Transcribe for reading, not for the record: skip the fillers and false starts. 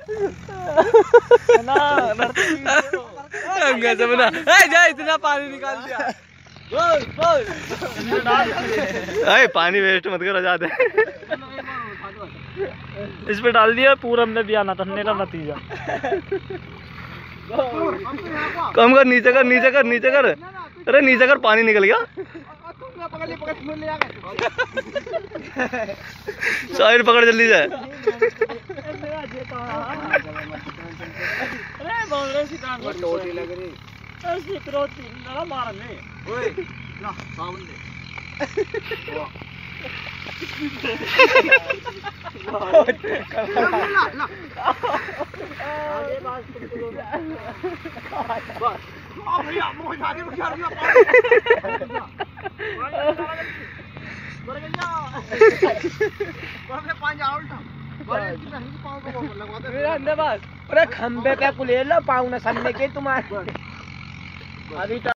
जा इतना पानी निकाल दिया। अरे पानी वेस्ट मत करो ज्यादा। इस पे डाल दिया पूरा हमने दिया ना मेरा नतीजा। कम कर, नीचे कर, नीचे कर, नीचे कर। अरे नीचे कर, पानी निकल गया। साइड पकड़ जल्दी से। खंबे पे कुले लो पाँव न सन्ने के तुम्हारे अभी